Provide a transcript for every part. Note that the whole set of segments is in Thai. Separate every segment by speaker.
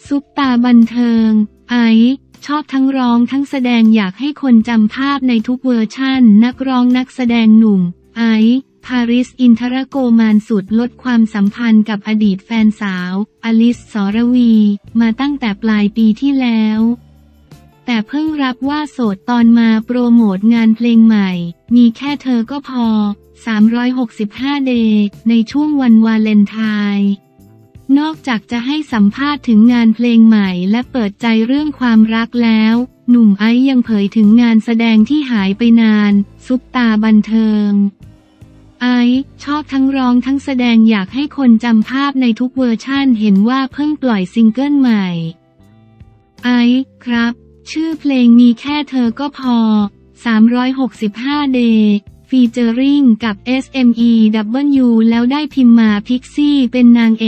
Speaker 1: ซุปตาบันเทิงไอซ์ชอบทั้งร้องทั้งแสดงอยากให้คนจำภาพในทุกเวอร์ชั่นนักร้องนักแสดงหนุ่มไอซ์พาริสอินทรโกมานสุดลดความสัมพันธ์กับอดีตแฟนสาวอลิส สรวีมาตั้งแต่ปลายปีที่แล้วแต่เพิ่งรับว่าโสดตอนมาโปรโมทงานเพลงใหม่มีแค่เธอก็พอ365 เดย์ในช่วงวันวาเลนไทน์นอกจากจะให้สัมภาษณ์ถึงงานเพลงใหม่และเปิดใจเรื่องความรักแล้วหนุ่มไอซ์ยังเผยถึงงานแสดงที่หายไปนานซุปตาบันเทิงไอซ์ชอบทั้งร้องทั้งแสดงอยากให้คนจำภาพในทุกเวอร์ชั่นเห็นว่าเพิ่งปล่อยซิงเกิลใหม่ไอซ์ครับชื่อเพลงมีแค่เธอก็พอ365 เดย์ฟีเจอริงกับ SMEW แล้วได้พิมพ์มาพิกซี่เป็นนางเอก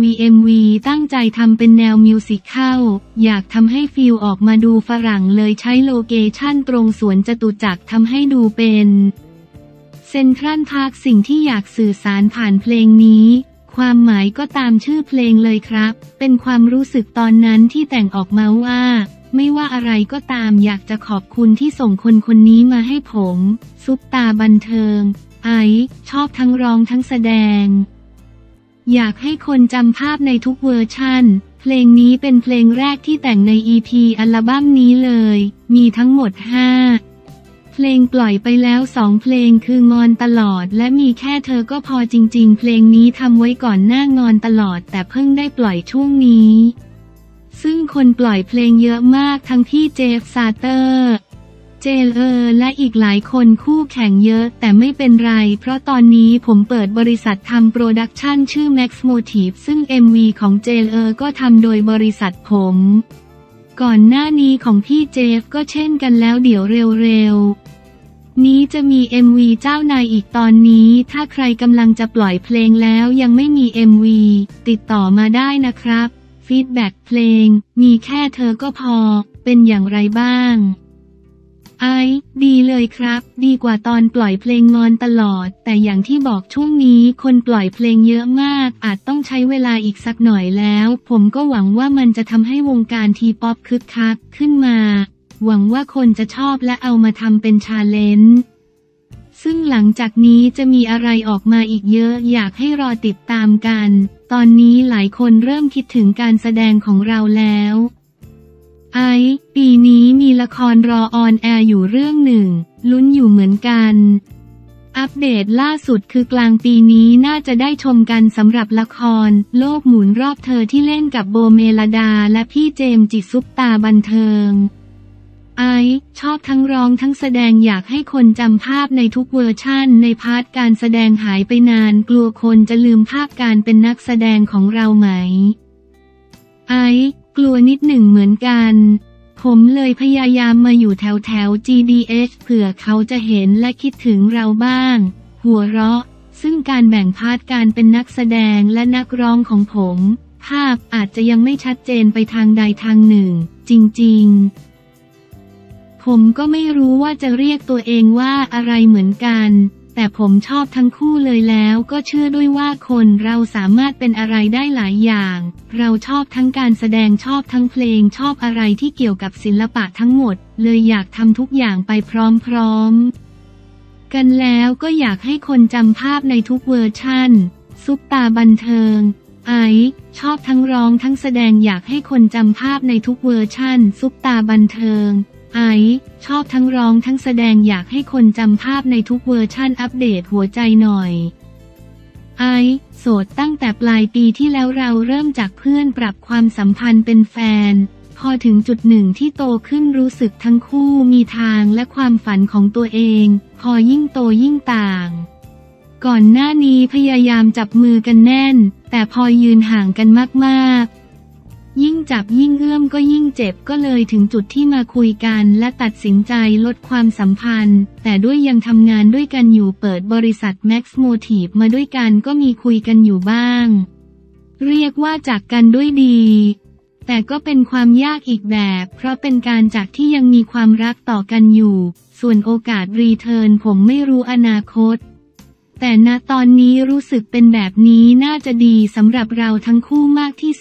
Speaker 1: MV ตั้งใจทำเป็นแนวมิวสิคัลอยากทำให้ฟีลออกมาดูฝรั่งเลยใช้โลเคชั่นตรงสวนจตุจักรทำให้ดูเป็นเซ็นทรัลพาร์คสิ่งที่อยากสื่อสารผ่านเพลงนี้ความหมายก็ตามชื่อเพลงเลยครับเป็นความรู้สึกตอนนั้นที่แต่งออกมาว่าไม่ว่าอะไรก็ตามอยากจะขอบคุณที่ส่งคนนี้มาให้ผมซุปตาบันเทิงไอซ์ชอบทั้งร้องทั้งแสดงอยากให้คนจำภาพในทุกเวอร์ชั่นเพลงนี้เป็นเพลงแรกที่แต่งใน EP อัลบั้มนี้เลยมีทั้งหมด5เพลงปล่อยไปแล้ว2เพลงคืองอนตลอดและมีแค่เธอก็พอจริงๆเพลงนี้ทำไว้ก่อนหน้างอนตลอดแต่เพิ่งได้ปล่อยช่วงนี้ซึ่งคนปล่อยเพลงเยอะมากทั้งพี่เจฟซาเตอร์เจลและอีกหลายคนคู่แข่งเยอะแต่ไม่เป็นไรเพราะตอนนี้ผมเปิดบริษัททำโปรดักชันชื่อ Max Motive ซึ่ง MV ของเจลก็ทำโดยบริษัทผมก่อนหน้านี้ของพี่เจฟก็เช่นกันแล้วเดี๋ยวเร็วๆนี้จะมี MV เจ้านายอีกตอนนี้ถ้าใครกำลังจะปล่อยเพลงแล้วยังไม่มี MV ติดต่อมาได้นะครับฟีดแบ็กเพลงมีแค่เธอก็พอเป็นอย่างไรบ้างไอซ์ดีเลยครับดีกว่าตอนปล่อยเพลงงอนตลอดแต่อย่างที่บอกช่วงนี้คนปล่อยเพลงเยอะมากอาจต้องใช้เวลาอีกสักหน่อยแล้วผมก็หวังว่ามันจะทำให้วงการทีป๊อปคึกคักขึ้นมาหวังว่าคนจะชอบและเอามาทำเป็นชาเลนจ์ซึ่งหลังจากนี้จะมีอะไรออกมาอีกเยอะอยากให้รอติดตามกันตอนนี้หลายคนเริ่มคิดถึงการแสดงของเราแล้วไอซ์ปีนี้มีละครรอออนแอร์อยู่เรื่องหนึ่งลุ้นอยู่เหมือนกันอัปเดตล่าสุดคือกลางปีนี้น่าจะได้ชมกันสำหรับละครโลกหมุนรอบเธอที่เล่นกับโบเมลดาและพี่เจมส์จิซุปตาบันเทิงไอซ์ชอบทั้งร้องทั้งแสดงอยากให้คนจำภาพในทุกเวอร์ชั่นในพาร์ทการแสดงหายไปนานกลัวคนจะลืมภาพการเป็นนักแสดงของเราไหมไอซ์กลัวนิดหนึ่งเหมือนกันผมเลยพยายามมาอยู่แถว GDH เผื่อเขาจะเห็นและคิดถึงเราบ้างหัวเราะซึ่งการแบ่งพาร์ทการเป็นนักแสดงและนักร้องของผมภาพอาจจะยังไม่ชัดเจนไปทางใดทางหนึ่งจริงๆผมก็ไม่รู้ว่าจะเรียกตัวเองว่าอะไรเหมือนกันแต่ผมชอบทั้งคู่เลยแล้วก็เชื่อด้วยว่าคนเราสามารถเป็นอะไรได้หลายอย่างเราชอบทั้งการแสดงชอบทั้งเพลงชอบอะไรที่เกี่ยวกับศิลปะทั้งหมดเลยอยากทำทุกอย่างไปพร้อมๆกันแล้วก็อยากให้คนจำภาพในทุกเวอร์ชั่นซุปตาบันเทิงไอซ์ชอบทั้งร้องทั้งแสดงอยากให้คนจำภาพในทุกเวอร์ชั่นซุปตาบันเทิงไอซ์ชอบทั้งร้องทั้งแสดงอยากให้คนจำภาพในทุกเวอร์ชั่นอัปเดตหัวใจหน่อยไอซ์โสดตั้งแต่ปลายปีที่แล้วเราเริ่มจากเพื่อนปรับความสัมพันธ์เป็นแฟนพอถึงจุดหนึ่งที่โตขึ้นรู้สึกทั้งคู่มีทางและความฝันของตัวเองพอยิ่งโตยิ่งต่างก่อนหน้านี้พยายามจับมือกันแน่นแต่พอยืนห่างกันมากๆยิ่งจับยิ่งเอื้อมก็ยิ่งเจ็บก็เลยถึงจุดที่มาคุยกันและตัดสินใจลดความสัมพันธ์แต่ด้วยยังทำงานด้วยกันอยู่เปิดบริษัท Max Motive มาด้วยกันก็มีคุยกันอยู่บ้างเรียกว่าจากกันด้วยดีแต่ก็เป็นความยากอีกแบบเพราะเป็นการจากที่ยังมีความรักต่อกันอยู่ส่วนโอกาสรีเทิร์นผมไม่รู้อนาคตแต่ณตอนนี้รู้สึกเป็นแบบนี้น่าจะดีสำหรับเราทั้งคู่มากที่สุด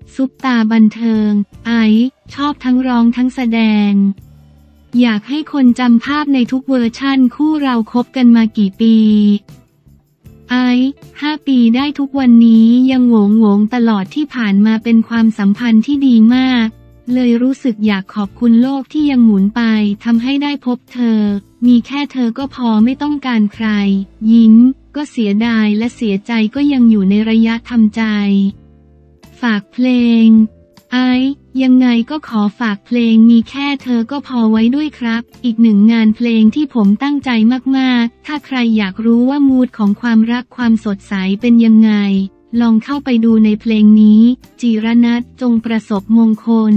Speaker 1: ซุปตาบันเทิงไอซ์ชอบทั้งร้องทั้งแสดงอยากให้คนจำภาพในทุกเวอร์ชั่นคู่เราคบกันมากี่ปีไอซ์5 ปีได้ทุกวันนี้ยังโหงตลอดที่ผ่านมาเป็นความสัมพันธ์ที่ดีมากเลยรู้สึกอยากขอบคุณโลกที่ยังหมุนไปทำให้ได้พบเธอมีแค่เธอก็พอไม่ต้องการใครยิ้มก็เสียดายและเสียใจก็ยังอยู่ในระยะทำใจฝากเพลงไอซ์ยังไงก็ขอฝากเพลงมีแค่เธอก็พอไว้ด้วยครับอีกหนึ่งงานเพลงที่ผมตั้งใจมากๆถ้าใครอยากรู้ว่ามูดของความรักความสดใสเป็นยังไงลองเข้าไปดูในเพลงนี้จิรนัสจงประสบมงคล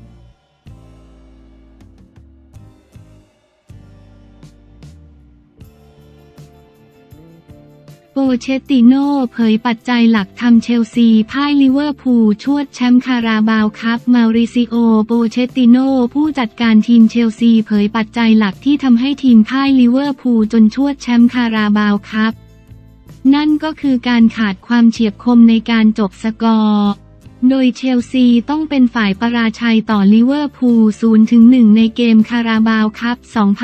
Speaker 1: โปเชตติโน่เผยปัจจัยหลักทำเชลซีพ่ายลิเวอร์พูลชวดแชมป์คาราบาวคัพมาริซิโอโปเชตติโน่ผู้จัดการทีมเชลซีเผยปัจจัยหลักที่ทำให้ทีมพ่ายลิเวอร์พูลจนชวดแชมป์คาราบาวคัพนั่นก็คือการขาดความเฉียบคมในการจบสกอร์โดยเชลซีต้องเป็นฝ่ายประราชัยต่อลิเวอร์พูล 0-1 ในเกมคาราบาวคัพ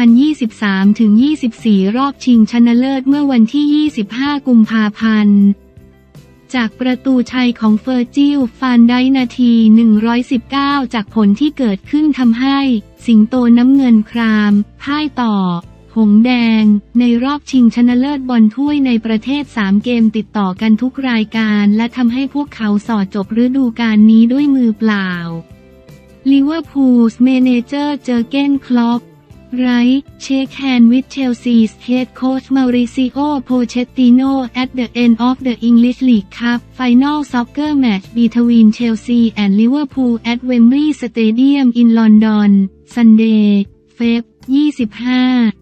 Speaker 1: 2023-24 รอบชิงชนะเลิศเมื่อวันที่ 25 กุมภาพันธ์ จากประตูชัยของเฟอร์จิล ฟานไดค์นาที 119 จากผลที่เกิดขึ้นทำให้สิงโตน้ำเงินครามพ่ายต่อหงส์แดงในรอบชิงชนะเลิศบอลถ้วยในประเทศ3 เกมติดต่อกันทุกรายการและทำให้พวกเขาสอดจบฤดูกาลนี้ด้วยมือเปล่าลิเวอร์พูลส์เมเนเจอร์เจอร์เก้น คล็อปRight, shake hand with Chelsea's head coach Mauricio Pochettino at the end of the English League Cup final soccer match between Chelsea and Liverpool at Wembley Stadium in London, Sunday, Feb. 25,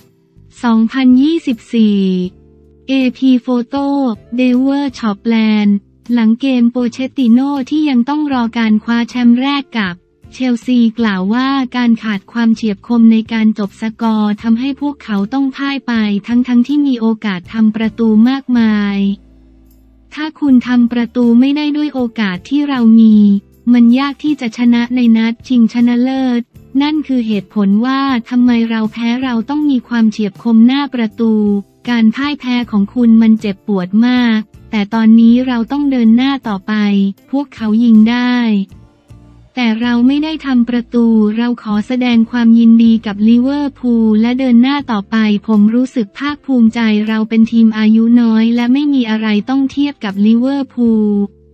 Speaker 1: 2024 AP Photo, Dever Shopland หลังเกมโปเชตติโน่ที่ยังต้องรอการคว้าแชมป์แรกกับเชลซีกล่าวว่าการขาดความเฉียบคมในการจบสกอร์ทำให้พวกเขาต้องพ่ายไปทั้งที่มีโอกาสทำประตูมากมายถ้าคุณทำประตูไม่ได้ด้วยโอกาสที่เรามีมันยากที่จะชนะในนัดชิงชนะเลิศนั่นคือเหตุผลว่าทำไมเราแพ้เราต้องมีความเฉียบคมหน้าประตูการพ่ายแพ้ของคุณมันเจ็บปวดมากแต่ตอนนี้เราต้องเดินหน้าต่อไปพวกเขายิงได้แต่เราไม่ได้ทำประตูเราขอแสดงความยินดีกับลิเวอร์พูลและเดินหน้าต่อไปผมรู้สึกภาคภูมิใจเราเป็นทีมอายุน้อยและไม่มีอะไรต้องเทียบกับลิเวอร์พูล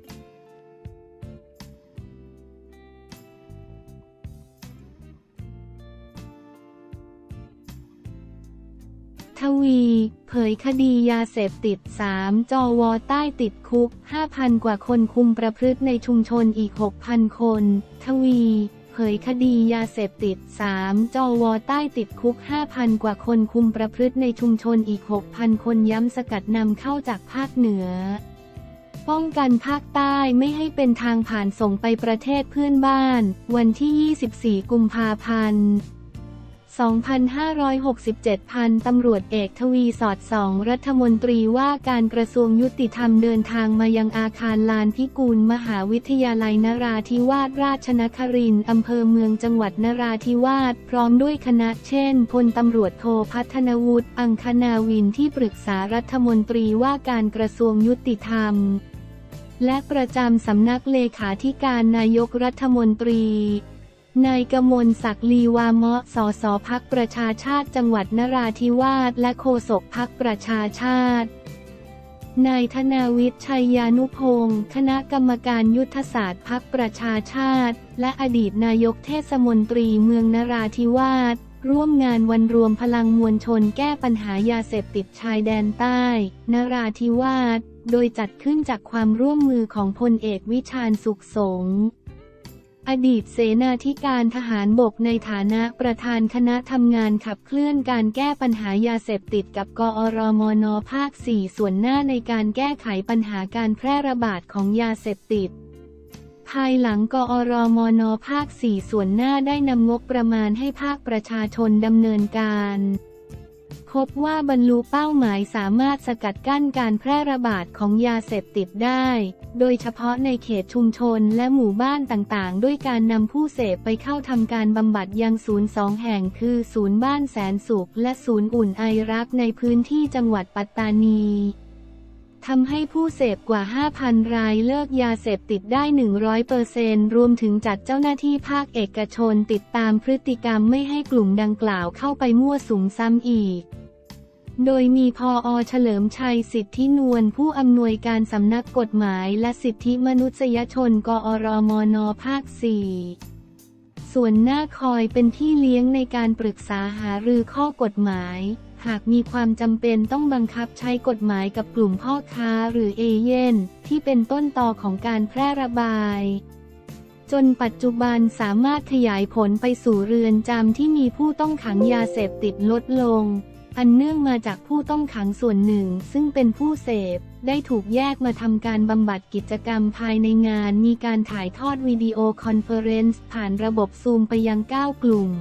Speaker 1: ทวีเผยคดียาเสพติด3 จว.ใต้ติดคุก 5,000 กว่าคนคุมประพฤติในชุมชนอีก 6,000 คนทวีเผยคดียาเสพติด3 จว.ใต้ติดคุก 5,000 กว่าคนคุมประพฤติในชุมชนอีก 6,000 คนย้ำสกัดนำเข้าจากภาคเหนือป้องกันภาคใต้ไม่ให้เป็นทางผ่านส่งไปประเทศเพื่อนบ้านวันที่ 24 กุมภาพันธ์2567 พันตำรวจเอกทวีสอดส่องรัฐมนตรีว่าการกระทรวงยุติธรรมเดินทางมายังอาคารลานพิกูลมหาวิทยาลัยนราธิวาสราชนครินทร์อำเภอเมืองจังหวัดนราธิวาสพร้อมด้วยคณะเช่นพลตำรวจโทพัฒนวุฒิอังคณาวินที่ปรึกษารัฐมนตรีว่าการกระทรวงยุติธรรมและประจำสำนักเลขาธิการนายกรัฐมนตรีนายกมลศักดิ์ลีวาเมาะ สส พรรคประชาชาติจังหวัดนราธิวาสและโฆษกพรรคประชาชาตินายธนาวิทย์ ชัยยานุพงศ์คณะกรรมการยุทธศาสตร์พรรคประชาชาติและอดีตนายกเทศมนตรีเมืองนราธิวาสร่วมงานวันรวมพลังมวลชนแก้ปัญหายาเสพติดชายแดนใต้นราธิวาสโดยจัดขึ้นจากความร่วมมือของพลเอกวิชาญสุขสงฆ์อดีตเสนาธิการทหารบกในฐานะประธานคณะทำงานขับเคลื่อนการแก้ปัญหายาเสพติดกับกอรมน.ภาค 4 ส่วนหน้าในการแก้ไขปัญหาการแพร่ระบาดของยาเสพติดภายหลังกอรมน.ภาค 4 ส่วนหน้าได้นำงบประมาณให้ภาคประชาชนดำเนินการพบว่าบรรลุเป้าหมายสามารถสกัดกั้นการแพร่ระบาดของยาเสพติดได้โดยเฉพาะในเขตชุมชนและหมู่บ้านต่างๆด้วยการนำผู้เสพไปเข้าทำการบำบัดยังศูนย์2 แห่งคือศูนย์บ้านแสนสุขและศูนย์อุ่นไอรักในพื้นที่จังหวัดปัตตานีทำให้ผู้เสพกว่า 5,000 รายเลิกยาเสพติดได้ 100% รวมถึงจัดเจ้าหน้าที่ภาคเอกชนติดตามพฤติกรรมไม่ให้กลุ่มดังกล่าวเข้าไปมั่วสุมซ้ำอีกโดยมีผอ.เฉลิมชัยสิทธินวลผู้อำนวยการสำนักกฎหมายและสิทธิมนุษยชนกอรมน.ภาค 4ส่วนหน้าคอยเป็นพี่เลี้ยงในการปรึกษาหารือข้อกฎหมายหากมีความจำเป็นต้องบังคับใช้กฎหมายกับกลุ่มพ่อค้าหรือเอเย่นที่เป็นต้นตอของการแพร่ระบายจนปัจจุบันสามารถขยายผลไปสู่เรือนจำที่มีผู้ต้องขังยาเสพติดลดลงอันเนื่องมาจากผู้ต้องขังส่วนหนึ่งซึ่งเป็นผู้เสพได้ถูกแยกมาทำการบำบัดกิจกรรมภายในงานมีการถ่ายทอดวิดีโอคอนเฟอเรนซ์ผ่านระบบซูมไปยัง9 กลุ่ม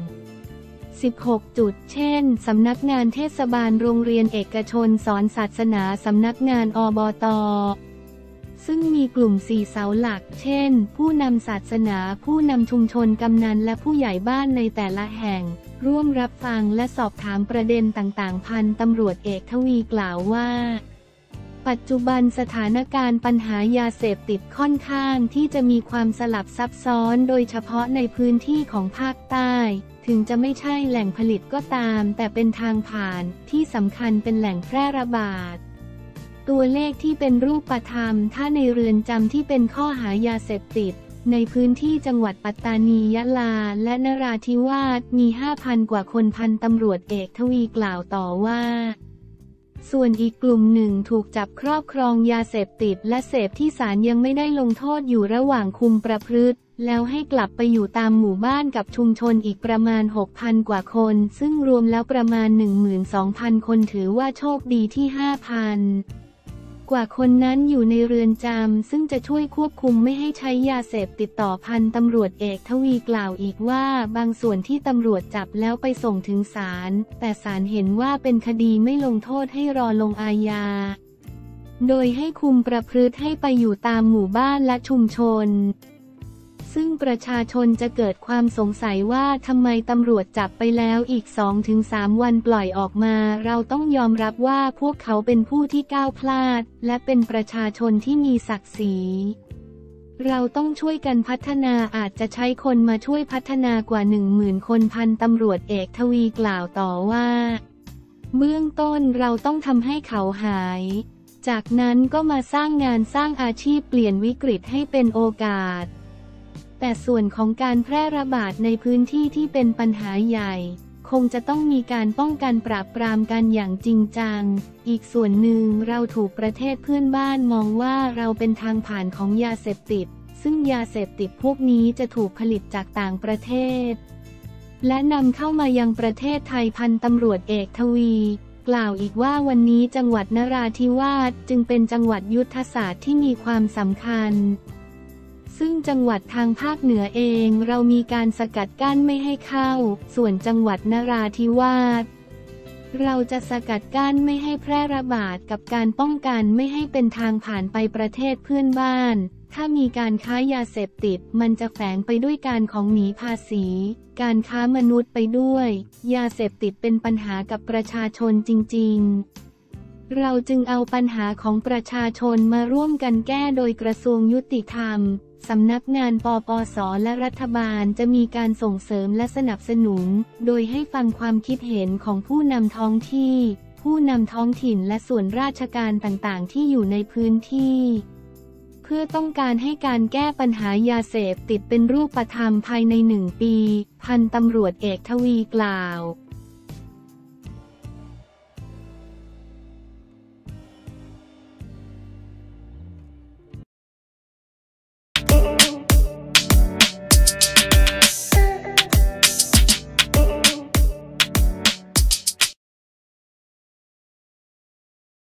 Speaker 1: 16 จุดเช่นสำนักงานเทศบาลโรงเรียนเอกชนสอนศาสนาสำนักงานอบต.ซึ่งมีกลุ่ม4 เสาหลักเช่นผู้นำศาสนาผู้นำชุมชนกำนันและผู้ใหญ่บ้านในแต่ละแห่งร่วมรับฟังและสอบถามประเด็นต่างๆพันตำรวจเอกทวีกล่าวว่าปัจจุบันสถานการณ์ปัญหายาเสพติดค่อนข้างที่จะมีความสลับซับซ้อนโดยเฉพาะในพื้นที่ของภาคใต้ถึงจะไม่ใช่แหล่งผลิตก็ตามแต่เป็นทางผ่านที่สำคัญเป็นแหล่งแพร่ระบาดตัวเลขที่เป็นรูปธรรมถ้าในเรือนจำที่เป็นข้อหายาเสพติดในพื้นที่จังหวัดปัตตานียะลาและนราธิวาสมี 5,000 กว่าคนพันตำรวจเอกทวีกล่าวต่อว่าส่วนอีกกลุ่มหนึ่งถูกจับครอบครองยาเสพติดและเสพที่ศาลยังไม่ได้ลงโทษอยู่ระหว่างคุมประพฤติแล้วให้กลับไปอยู่ตามหมู่บ้านกับชุมชนอีกประมาณ 6,000 กว่าคนซึ่งรวมแล้วประมาณ 12,000 คนถือว่าโชคดีที่ 5,000 กว่าคนนั้นอยู่ในเรือนจำซึ่งจะช่วยควบคุมไม่ให้ใช้ยาเสพติดต่อพันตำรวจเอกทวีกล่าวอีกว่าบางส่วนที่ตำรวจจับแล้วไปส่งถึงศาลแต่ศาลเห็นว่าเป็นคดีไม่ลงโทษให้รอลงอาญาโดยให้คุมประพฤติให้ไปอยู่ตามหมู่บ้านและชุมชนซึ่งประชาชนจะเกิดความสงสัยว่าทำไมตำรวจจับไปแล้วอีก 2-3 วันปล่อยออกมาเราต้องยอมรับว่าพวกเขาเป็นผู้ที่ก้าวพลาดและเป็นประชาชนที่มีศักดิ์ศรีเราต้องช่วยกันพัฒนาอาจจะใช้คนมาช่วยพัฒนากว่า 10,000 คนพันตำรวจเอกทวีกล่าวต่อว่าเบื้องต้นเราต้องทำให้เขาหายจากนั้นก็มาสร้างงานสร้างอาชีพเปลี่ยนวิกฤตให้เป็นโอกาสแต่ส่วนของการแพร่ระบาดในพื้นที่ที่เป็นปัญหาใหญ่คงจะต้องมีการป้องกันปราบปรามกันอย่างจริงจังอีกส่วนหนึ่งเราถูกประเทศเพื่อนบ้านมองว่าเราเป็นทางผ่านของยาเสพติดซึ่งยาเสพติดพวกนี้จะถูกผลิตจากต่างประเทศและนำเข้ามายังประเทศไทยพันตำรวจเอกทวีกล่าวอีกว่าวันนี้จังหวัดนราธิวาสจึงเป็นจังหวัดยุทธศาสตร์ที่มีความสำคัญซึ่งจังหวัดทางภาคเหนือเองเรามีการสกัดกั้นไม่ให้เข้าส่วนจังหวัดนราธิวาสเราจะสกัดกั้นไม่ให้แพร่ระบาดกับการป้องกันไม่ให้เป็นทางผ่านไปประเทศเพื่อนบ้านถ้ามีการค้ายาเสพติดมันจะแฝงไปด้วยการของหนีภาษีการค้ามนุษย์ไปด้วยยาเสพติดเป็นปัญหากับประชาชนจริงๆเราจึงเอาปัญหาของประชาชนมาร่วมกันแก้โดยกระทรวงยุติธรรมสำนักงานปปส.และรัฐบาลจะมีการส่งเสริมและสนับสนุนโดยให้ฟังความคิดเห็นของผู้นำท้องที่ผู้นำท้องถิ่นและส่วนราชการต่างๆที่อยู่ในพื้นที่เพื่อต้องการให้การแก้ปัญหายาเสพติดเป็นรูปธรรมภายใน1 ปีพันตำรวจเอกทวีกล่าว